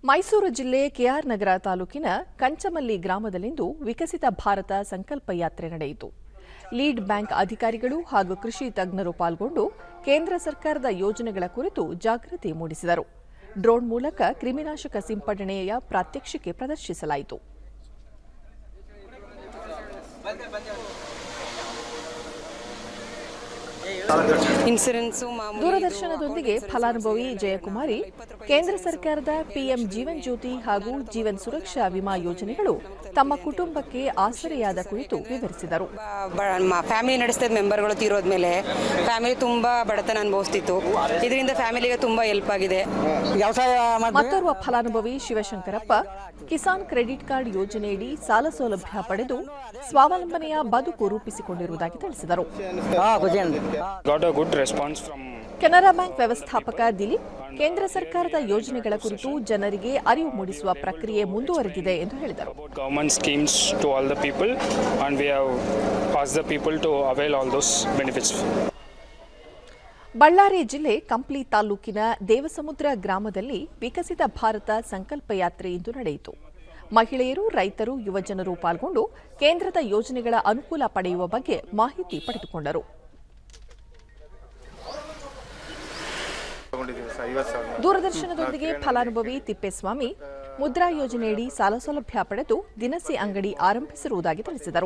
ಮೈಸೂರು ಜಿಲ್ಲೆ ಕೆಆರ್ ನಗರ ತಾಲೂಕಿನ ಕಂಚಮಲ್ಲಿ ಗ್ರಾಮದಲ್ಲಿಂದು ವಿಕಸಿತ ಭಾರತ ಸಂಕಲ್ಪ ಯಾತ್ರೆ ನಡೆಯಿತು. ಲೀಡ್ ಬ್ಯಾಂಕ್ ಅಧಿಕಾರಿಗಳು ಹಾಗೂ ಕೃಷಿ ತಜ್ಞರು ಪಾಲ್ಗೊಂಡು ಕೇಂದ್ರ ಸರ್ಕಾರದ ಯೋಜನೆಗಳ ಕುರಿತು ಜಾಗೃತಿ ಮೂಡಿಸಿದರು. ಡ್ರೋನ್ ಮೂಲಕ ಕ್ರಿಮಿನಾಶಕ ಸಿಂಪಡಣೆಯ ಪ್ರಾತ್ಯಕ್ಷಿಕೆ ಪ್ರದರ್ಶಿಸಲಾಯಿತು. ದೂರದರ್ಶನದೊಂದಿಗೆ ಫಲಾನುಭವಿ ಜಯಕುಮಾರಿ ಕೇಂದ್ರ ಸರ್ಕಾರದ ಪಿಎಂ ಜೀವನ್ ಜ್ಯೋತಿ ಹಾಗೂ ಜೀವನ್ ಸುರಕ್ಷಾ ವಿಮಾ ಯೋಜನೆಗಳು ತಮ್ಮ ಕುಟುಂಬಕ್ಕೆ ಆಸರೆಯಾದ ಕುರಿತು ವಿವರಿಸಿದರು. ಫ್ಯಾಮಿಲಿ ನಡೆಸಿದ ಮೆಂಬರ್ಗಳು ತೀರೋದ್ಮೇಲೆ ಫ್ಯಾಮಿಲಿ ತುಂಬಾ ಬಡತನ ಅನುಭವಿಸುತ್ತಿತ್ತು. ಇದರಿಂದ ಫ್ಯಾಮಿಲಿಗೆ ತುಂಬಾ ಹೆಲ್ಪ್ ಆಗಿದೆ. ಮತ್ತೋರ್ವ ಫಲಾನುಭವಿ ಶಿವಶಂಕರಪ್ಪ ಕಿಸಾನ್ ಕ್ರೆಡಿಟ್ ಕಾರ್ಡ್ ಯೋಜನೆಯಡಿ ಸಾಲ ಸೌಲಭ್ಯ ಪಡೆದು ಸ್ವಾವಲಂಬನೆಯ ಬದುಕು ರೂಪಿಸಿಕೊಂಡಿರುವುದಾಗಿ ತಿಳಿಸಿದರು. ಕೆನರಾ ಬ್ಯಾಂಕ್ ವ್ಯವಸ್ಥಾಪಕ ದಿಲೀಪ್ ಕೇಂದ್ರ ಸರ್ಕಾರದ ಯೋಜನೆಗಳ ಕುರಿತು ಜನರಿಗೆ ಅರಿವು ಮೂಡಿಸುವ ಪ್ರಕ್ರಿಯೆ ಮುಂದುವರೆದಿದೆ ಎಂದು ಹೇಳಿದರು. ಬಳ್ಳಾರಿ ಜಿಲ್ಲೆ ಕಂಪ್ಲಿ ತಾಲೂಕಿನ ದೇವಸಮುದ್ರ ಗ್ರಾಮದಲ್ಲಿ ವಿಕಸಿತ ಭಾರತ ಸಂಕಲ್ಪ ಯಾತ್ರೆ ಇಂದು ನಡೆಯಿತು. ಮಹಿಳೆಯರು, ರೈತರು, ಯುವಜನರು ಪಾಲ್ಗೊಂಡು ಕೇಂದ್ರದ ಯೋಜನೆಗಳ ಅನುಕೂಲ ಪಡೆಯುವ ಬಗ್ಗೆ ಮಾಹಿತಿ ಪಡೆದುಕೊಂಡರು. ದೂರದರ್ಶನದೊಂದಿಗೆ ಫಲಾನುಭವಿ ತಿಪ್ಪೇಸ್ವಾಮಿ ಮುದ್ರಾ ಯೋಜನೆಯಡಿ ಸಾಲ ಸೌಲಭ್ಯ ಪಡೆದು ದಿನಸಿ ಅಂಗಡಿ ಆರಂಭಿಸಿರುವುದಾಗಿ ತಿಳಿಸಿದರು.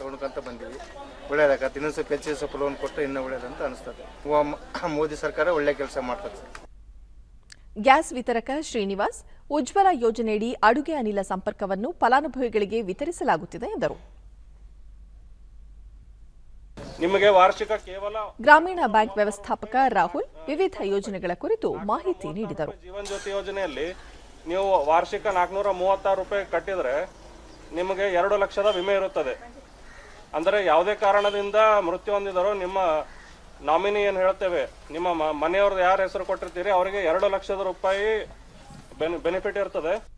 ಮೋದಿ ಸರ್ಕಾರ ಒಳ್ಳೆ ಕೆಲಸ ಮಾಡ್ತದೆ. ಗ್ಯಾಸ್ ವಿತರಕ ಶ್ರೀನಿವಾಸ್ ಉಜ್ವಲ ಯೋಜನೆಯಡಿ ಅಡುಗೆ ಅನಿಲ ಸಂಪರ್ಕವನ್ನು ಫಲಾನುಭವಿಗಳಿಗೆ ವಿತರಿಸಲಾಗುತ್ತಿದೆ ಎಂದರು. ನಿಮಗೆ ವಾರ್ಷಿಕ ಕೇವಲ ಗ್ರಾಮೀಣ ಬ್ಯಾಂಕ್ ವ್ಯವಸ್ಥಾಪಕ ರಾಹುಲ್ ವಿವಿಧ ಯೋಜನೆಗಳ ಕುರಿತು ಮಾಹಿತಿ ನೀಡಿದರು. ಜೀವನ್ ಜ್ಯೋತಿ ಯೋಜನೆಯಲ್ಲಿ ನೀವು ವಾರ್ಷಿಕ 436 ರೂಪಾಯಿ ಕಟ್ಟಿದ್ರೆ ನಿಮಗೆ 2 ಲಕ್ಷದ ವಿಮೆ ಇರುತ್ತದೆ. ಅಂದರೆ ಯಾವುದೇ ಕಾರಣದಿಂದ ಮೃತ್ಯು ಹೊಂದಿದರೂ ನಿಮ್ಮ ನಾಮಿನಿ ಏನು ಹೇಳ್ತೇವೆ, ನಿಮ್ಮ ಮನೆಯವ್ರದ್ದು ಯಾರ ಹೆಸರು ಕೊಟ್ಟಿರ್ತೀರಿ ಅವರಿಗೆ 2 ಲಕ್ಷದ ರೂಪಾಯಿ ಬೆನಿಫಿಟ್ ಇರ್ತದೆ.